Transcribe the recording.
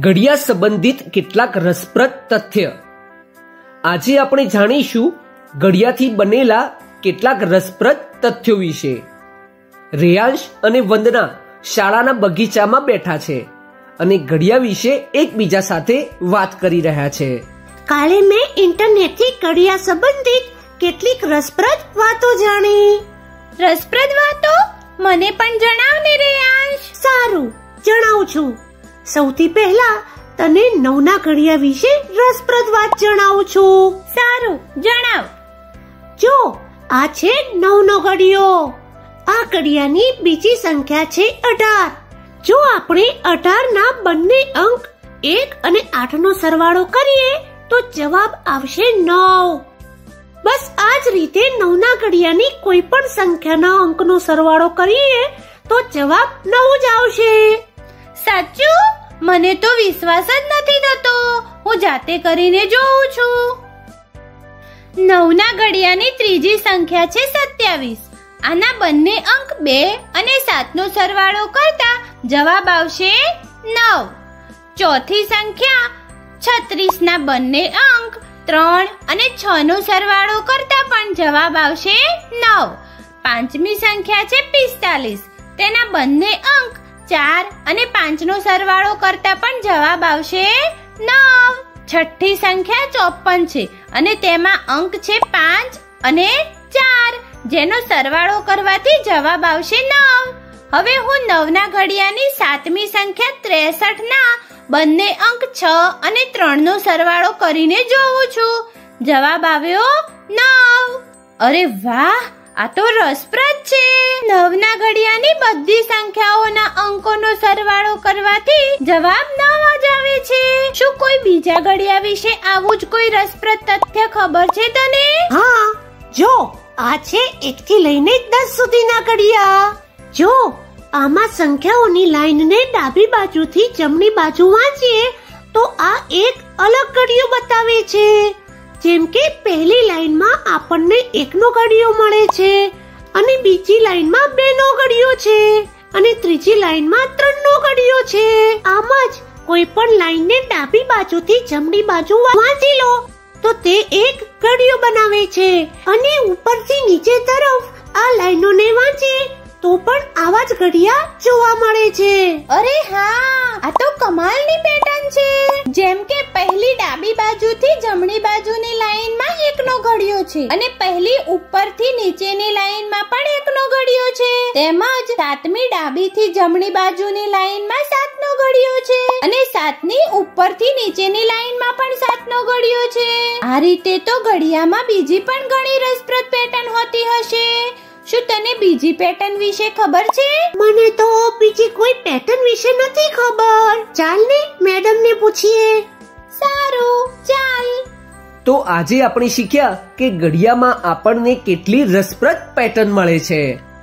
ઘડિયા સંબંધિત કેટલાક રસપ્રદ તથ્ય. આજે આપણે જાણીશું ઘડિયાથી બનેલા કેટલાક રસપ્રદ તથ્યો વિશે. રેયાંશ અને વંદના શાળાના બગીચામાં બેઠા છે અને ઘડિયા વિશે એકબીજા સાથે વાત કરી રહ્યા છે. કાલે મેં ઇન્ટરનેટથી ઘડિયા સંબંધિત કેટલીક રસપ્રદ વાતો જાણી. રસપ્રદ વાતો? મને પણ જણાવ ને રેયાંશ. સારું, જણાવું છું. સૌથી પહેલા તને નવના ઘડિયા વિશે રસપ્રદ વાત જણાવું છું. સારું, જણાવ. જો, આ છે 9નો ઘડિયો. આ ઘડિયાની બીજી સંખ્યા છે 18. જો આપણે 18 ના બંને અંક 1 અને 8 નો સરવાળો કરીએ તો જવાબ આવશે 9. બસ આ જ રીતે 9ના ઘડિયાની કોઈ પણ સંખ્યાના અંકનો સરવાળો કરીએ તો જવાબ 9 જ આવશે. સાચું? મને તો વિશ્વાસ જ નથી થતો. હું જાતે કરીને જોઉં છું. 9ના ઘડિયાની ત્રીજી સંખ્યા છે 27. આના બંને અંક 2 અને 7 નો સરવાળો કરતા જવાબ આવશે 9. ચોથી સંખ્યા 36 ના બંને અંક 3 અને 6 નો સરવાળો કરતા પણ જવાબ આવશે 9. પાંચમી સંખ્યા છે 45. તેના બંને અંક 4 અને 5 નો સરવાળો કરતા પણ જવાબ આવશે 9. છઠ્ઠી સંખ્યા 54 છે અને તેમાં અંક છે 5 અને 4, જેનો સરવાળો કરવાથી જવાબ આવશે 9. હવે હું 9ના ઘડિયાની સાતમી સંખ્યા 63 ના બંને અંક 6 અને 3 નો સરવાળો કરીને જોઉં છું. જવાબ આવ્યો 9. અરે વાહ, આ તો રસપ્રદ છે. 9ના ઘડિયાની બધી સંખ્યાઓના અંકોનો સરવાળો કરવાથી જવાબ 9 જ આવે છે. શું કોઈ બીજા ઘડિયા વિશે આવું જ કોઈ રસપ્રદ તથ્ય ખબર છે તને? હા, જો આ છે 1 થી લઈને 10 સુધીના ઘડિયા. જો આમાં સંખ્યાઓની લાઈનને ડાબી બાજુથી જમણી બાજુ વાંચીએ તો આ એક અલગ ઘડિયો બતાવે છે. જેમ કે પહેલી લાઈનમાં આપણને 1 નો ઘડિયો મળે છે અને બીજી લાઈનમાં 2 નો ઘડિયો છે અને ત્રીજી લાઈનમાં 3 નો ઘડિયો છે. આમ જ કોઈ પણ લાઈનને ડાબી બાજુથી જમણી બાજુ વાંચી લો તો તે એક ઘડિયો બનાવે છે અને ઉપરથી નીચે તરફ આ લાઈનોને વાંચીએ તો પણ આવા જ ઘડિયા જોવા મળે છે. અરે હા, આ તો કમાલની પેટર્ન છે. જેમ કે પહેલી ડાબી બાજુથી જમણી બાજુની લાઈનમાં 1 નો ઘડિયો છે અને પહેલી ઉપરથી નીચેની લાઈનમાં પણ 1 નો ઘડિયો છે. તેમજ સાતમી ડાબીથી જમણી બાજુની લાઈનમાં 7 નો ઘડિયો છે અને 7ની ઉપરથી નીચેની લાઈનમાં પણ 7 નો ઘડિયો છે. આ રીતે તો ઘડિયામાં બીજી પણ ઘણી રસપ્રદ પેટર્ન હોતી હશે. શું તને બીજી પેટર્ન વિશે ખબર છે? મને તો બીજી કોઈ પેટર્ન વિશે નથી ખબર. ચાલ ને મેડમને પૂછીએ. સારું, ચાલ. તો આજે આપણે શીખ્યા કે ઘડિયામાં આપણને કેટલી રસપ્રદ પેટર્ન મળે છે.